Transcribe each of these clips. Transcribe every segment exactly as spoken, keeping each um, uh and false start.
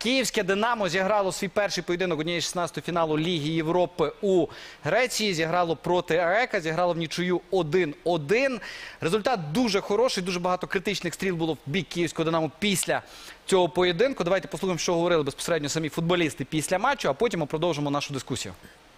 Київське «Динамо» зіграло свій перший поєдинок однієї шістнадцятої фіналу Ліги Європи у Греції. Зіграло проти АЕКа, зіграло в нічию один один. Результат дуже хороший, дуже багато критичних стріл було в бік Київського «Динамо» після цього поєдинку. Давайте послухаємо, що говорили безпосередньо самі футболісти після матчу, а потім ми продовжимо нашу дискусію.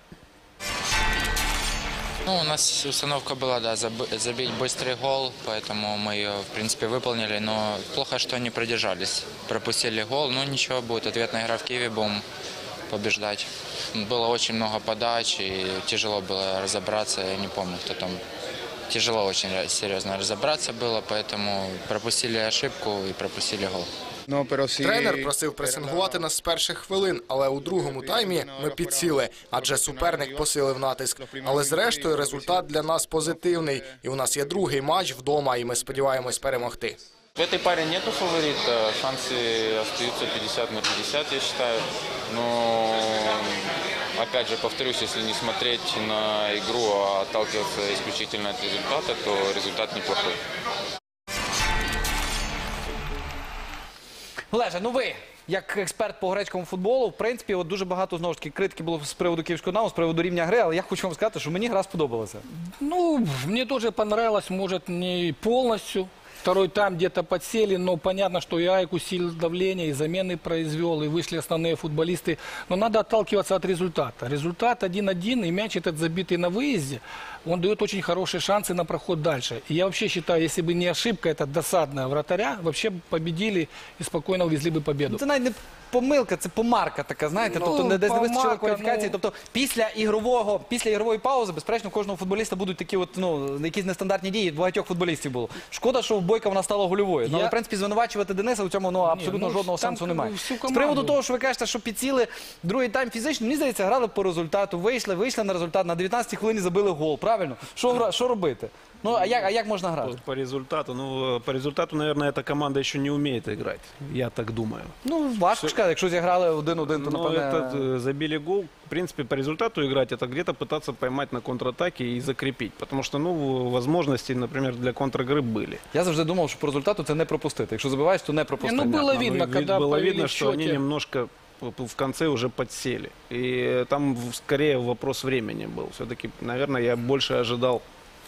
Ну, у нас установка была, да, забить быстрый гол, поэтому мы ее, в принципе, выполнили, но плохо, что не продержались. Пропустили гол, ну ничего, будет ответная игра в Киеве, будем побеждать. Было очень много подач, и тяжело было разобраться, я не помню, кто там. Тяжело очень серьезно разобраться было, поэтому пропустили ошибку и пропустили гол. Тренер просив пресингувати нас з перших хвилин, але у другому таймі ми підсіли, адже суперник посилив натиск. Але зрештою результат для нас позитивний. І у нас є другий матч вдома, і ми сподіваємось перемогти. В этой паре нету фаворита, шансы остаются пятьдесят на пятьдесят, я считаю. Но, опять же, повторюсь, если не смотреть на игру, а отталкиваться исключительно от результата, то результат неплохой. Олеже, ну ви, як експерт по грецькому футболу, в принципі, от дуже багато, знову ж таки, критики було з приводу Київського «Динамо», з приводу рівня гри, але я хочу вам сказати, що мені гра сподобалася. Ну, мне тоже понравилось, может, не полностью. Второй тайм где-то подсели, но понятно, что и АЕК усилил давление, и замены произвел, и вышли основные футболисты. Но надо отталкиваться от результата. Результат один один, и мяч этот забитый на выезде, он дает очень хорошие шансы на проход дальше. И я вообще считаю, если бы не ошибка, это досадная вратаря, вообще победили и спокойно увезли бы победу. Це навіть не помилка, це помарка така, знаєте, Ну, тобто не десь помарка, вистачило кваліфікації. ну. Тобто після ігрового, після ігрової паузи, безперечно, у кожного футболіста будуть такі от, ну, якісь нестандартні дії, багатьох футболістів було. Шкода, що в Бойка вона стала гольовою. Ну, але, в принципі, звинувачувати Дениса у цьому, ну, абсолютно ну, жодного там сенсу немає. всю З команду. приводу того, що ви кажете, що підсіли другий тайм фізично, мені здається, грали по результату, вийшли, вийшли на результат, на дев'ятнадцятій хвилині забили гол, правильно? Що, гра- що робити? Ну, а як, а як можна грати? По результату, ну, по результату, наверное, эта команда еще не умеет играть, я так думаю. Ну, важко сказати, якщо зіграли один-один, то, Но напевне... этот, э, забили гол, в принципе, по результату играть, это где-то пытаться поймать на контратаке и закрепить. Потому что, ну, возможности, например, для контр-игры были. Я завжди думав, що по результату це не пропустити. Якщо забиваєш, то не пропустити. Ну, было видно, Ну, когда было повели видно, в что они счете. немножко в конце уже подсели. И там в- скорее вопрос времени был. Все-таки, наверное, я больше ожидал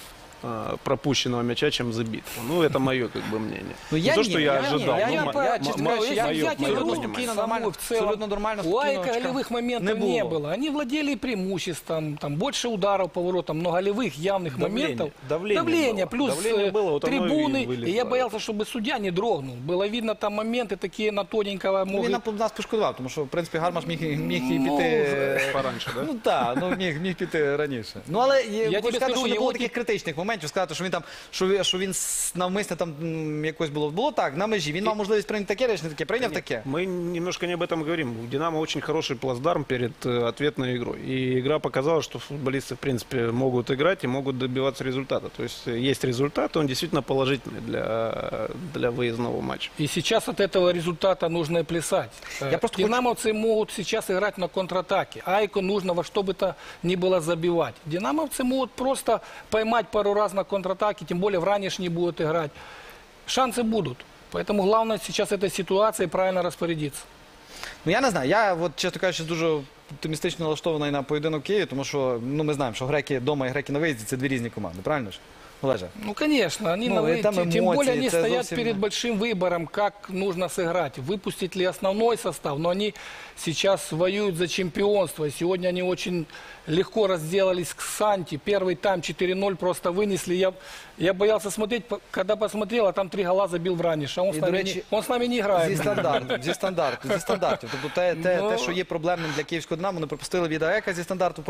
а, пропущенного мяча, чем забитого. Ну, это мое, как бы, мнение. Ну, Не я то, ні, что я, я ні, ожидал. я- ну, я- мо- я, мо- честно мо- говоря, я- мое- я- мое абсолютно понимание. спокійно, Саму нормально, в целом. абсолютно нормально, У АЕКа спокійно, голевых моментов не не было. было. Они владели преимуществом, там больше ударов по воротам, но голевых явных Давление, моментов. давление было. плюс Давление э, было, вот оно и трибуны. вылезло. И я боялся, чтобы судья не дрогнул. Было видно там моменты такие на тоненького. Ну, Мог... він нам- нас пошкодував, тому що, в принципі, Гармаш міг, міг і Ну, піти... Пораньше, да? Ну так, ну міг, міг піти раніше. Ну але я тобі хочу сказати, скажу, що не його було ті- таких критичних моментів, сказати, що він там, що, він- що він с- навмисне там м, якось було. Було так, на межі. Він мав можливість прийняти таке рішення, таке, прийняв таке. Мы немножко не об этом говорим. У «Динамо» очень хороший плацдарм перед э, ответной игрой. И игра показала, что футболисты, в принципе, могут играть и могут добиваться результата. То есть э, есть результат, он действительно положительный для, для выездного матча. И сейчас от этого результата нужно и плясать. Я просто Динамовцы могут сейчас играть на контратаке. Айку нужно во что бы то ни было забивать. Динамовцы могут просто поймать пару раз на контратаке, тем более в ранеш не будут играть. Шансы будут. Поэтому главное сейчас этой ситуацией правильно распорядиться. Ну я не знаю, я, от, чесно кажучи, дуже оптимістично налаштований на поєдинок в Києві, тому що ну, ми знаємо, що греки вдома і греки на виїзді – це дві різні команди, правильно ж? Олеже? Ну, конечно, они Ну, на и вы- там тем- тем эмоции, более они это стоят совсем- перед большим выбором, как нужно сыграть. Выпустить ли основной состав, но они сейчас воюют за чемпионство. И сегодня они очень легко разделались к Санти. Первый тайм четыре ноль просто вынесли. Я, я боялся смотреть, по- когда посмотрел, а там три гола забил Враниш. А он, И, с до нами, речі, не, он с нами не играет. Зі стандартів, зі стандартів, зі стандартів. Тобто те, те, Ну. те, що є проблемним для Київського «Динамо», не пропустили від АЕКа зі стандарту